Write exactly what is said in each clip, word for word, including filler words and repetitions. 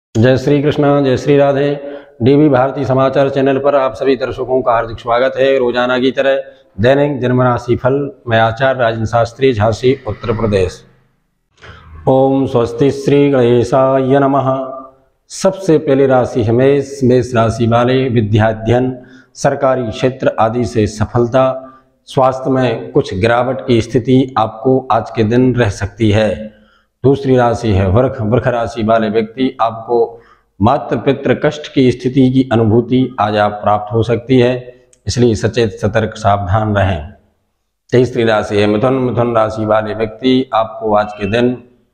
जय श्री कृष्ण, जय श्री राधे। डीवी भारती समाचार चैनल पर आप सभी दर्शकों का हार्दिक स्वागत है। रोजाना की तरह दैनिक जन्म राशि फल। मैं आचार्य राजन शास्त्री, झांसी, उत्तर प्रदेश। ओम स्वस्ति श्री गणेशाय नमः। सबसे पहली राशि है मेष। मेष राशि वाले विद्याध्ययन, सरकारी क्षेत्र आदि से सफलता, स्वास्थ्य में कुछ गिरावट की स्थिति आपको आज के दिन रह सकती है। दूसरी राशि है वृष। वृष राशि वाले व्यक्ति आपको मातृ पितृ कष्ट की स्थिति की अनुभूति आज आप प्राप्त हो सकती है, इसलिए सचेत सतर्क सावधान रहें। तीसरी राशि है मिथुन। मिथुन राशि वाले व्यक्ति आपको आज के दिन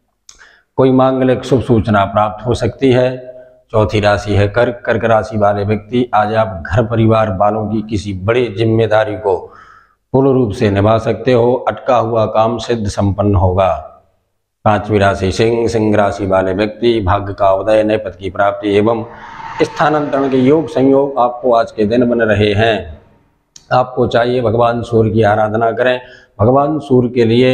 कोई मांगलिक शुभ सूचना प्राप्त हो सकती है। चौथी राशि है कर्क। कर्क राशि वाले व्यक्ति आज आप घर परिवार वालों की किसी बड़ी जिम्मेदारी को पूर्ण रूप से निभा सकते हो। अटका हुआ काम सिद्ध संपन्न होगा। पांचवी राशि सिंह। सिंह राशि वाले व्यक्ति भाग्य का उदय, नए पद की प्राप्ति एवं स्थानांतरण के योग संयोग आपको आज के दिन बन रहे हैं। आपको चाहिए भगवान सूर्य की आराधना करें। भगवान सूर्य के लिए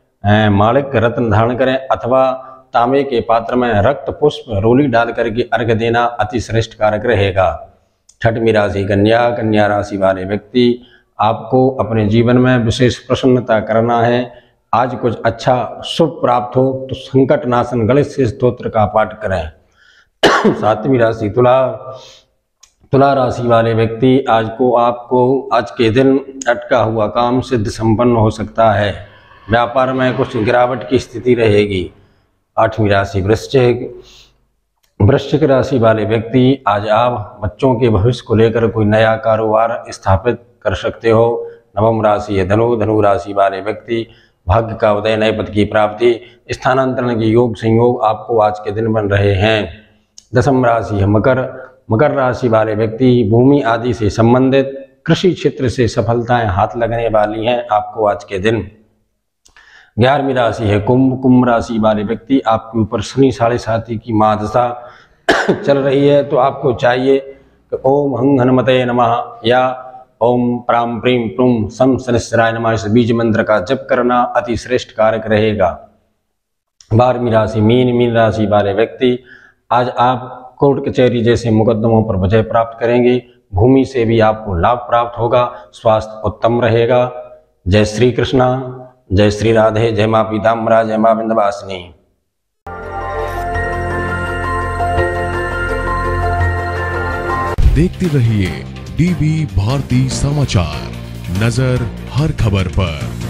माणिक रत्न धारण करें अथवा तांबे के पात्र में रक्त पुष्प रोली डाल करके अर्घ देना अति श्रेष्ठ कारक रहेगा। छठवीं राशि कन्या। कन्या राशि वाले व्यक्ति आपको अपने जीवन में विशेष प्रसन्नता करना है। आज कुछ अच्छा शुभ प्राप्त हो तो संकट नाशन गणेश स्तोत्र का पाठ करें। सातवीं राशि तुला। तुला राशि वाले व्यक्ति आज को आपको आज के दिन अटका हुआ काम सिद्ध संपन्न हो सकता है। व्यापार में कुछ गिरावट की स्थिति रहेगी। आठवीं राशि वृश्चिक। वृश्चिक राशि वाले व्यक्ति आज आप बच्चों के भविष्य को लेकर कोई नया कारोबार स्थापित कर सकते हो। नवम राशि है धनु। धनु राशि वाले व्यक्ति भाग्य का उदय, नए पद की प्राप्ति, स्थानांतरण के योग संयोग आपको आज के दिन बन रहे हैं। दसम राशि है मकर। मकर राशि वाले व्यक्ति भूमि आदि से संबंधित कृषि क्षेत्र से सफलताएं हाथ लगने वाली हैं आपको आज के दिन। ग्यारहवीं राशि है कुंभ। कुंभ राशि वाले व्यक्ति आपके ऊपर शनि साढ़े साथी की महादशा चल रही है, तो आपको चाहिए कि ओम हंग हनुमते नमः या ओम प्राम प्रीम प्रूम सम शनिश्चराय नमः इस बीज मंत्र का जप करना अति श्रेष्ठ कारक रहेगा। बारहवीं राशि मीन। मीन राशि वाले व्यक्ति आज आप कोर्ट कचहरी जैसे मुकदमों पर विजय प्राप्त करेंगे। भूमि से भी आपको लाभ प्राप्त होगा। स्वास्थ्य उत्तम रहेगा। जय श्री कृष्णा, जय श्री राधे। जय मां पीताम्बरा, जय मां विंध्यवासिनी। देखते रहिए डीवी भारती समाचार, नजर हर खबर पर।